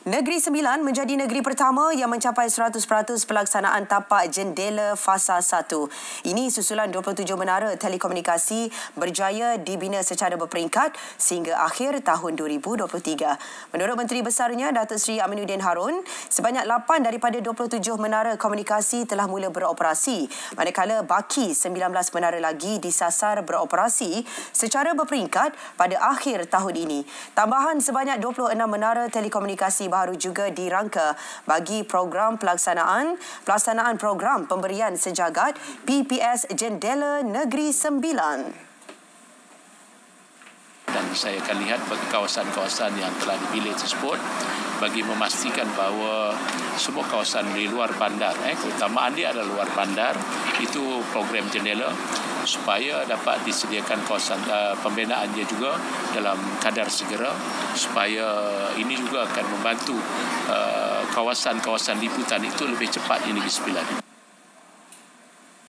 Negeri Sembilan menjadi negeri pertama yang mencapai 100% pelaksanaan tapak jendela fasa 1. Ini susulan 27 menara telekomunikasi berjaya dibina secara berperingkat sehingga akhir tahun 2023. Menurut Menteri Besarnya, Datuk Seri Aminuddin Harun, sebanyak 8 daripada 27 menara komunikasi telah mula beroperasi, manakala baki 19 menara lagi disasar beroperasi secara berperingkat pada akhir tahun ini. Tambahan sebanyak 26 menara telekomunikasi baru juga dirangka bagi program pelaksanaan program pemberian sejagat PPS Jendela Negeri Sembilan. Dan saya akan lihat bagi kawasan-kawasan yang telah dipilih tersebut bagi memastikan bahawa semua kawasan di luar bandar, keutamaan dia adalah luar bandar, itu program jendela supaya dapat disediakan kawasan pembinaan dia juga dalam kadar segera, supaya ini juga akan membantu kawasan-kawasan liputan itu lebih cepat di Negeri Sembilan.